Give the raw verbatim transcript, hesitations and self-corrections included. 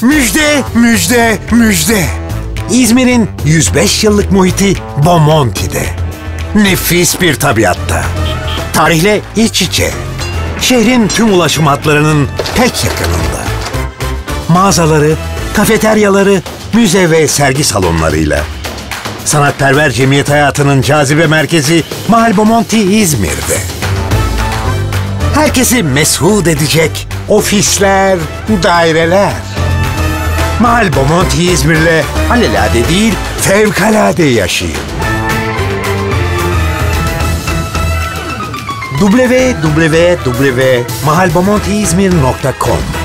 Müjde, müjde, müjde. İzmir'in yüz beş yıllık muhiti Bomonti'de. Nefis bir tabiatta. Tarihle iç içe. Şehrin tüm ulaşım hatlarının pek yakınında. Mağazaları, kafeteryaları, müze ve sergi salonlarıyla. Sanatperver cemiyet hayatının cazibe merkezi Mahal Bomonti İzmir'de. Herkesi mesut edecek ofisler, daireler. Mahal Bomonti İzmir'le alelade değil, fevkalade yaşayın. w w w nokta mahal bomonti izmir nokta com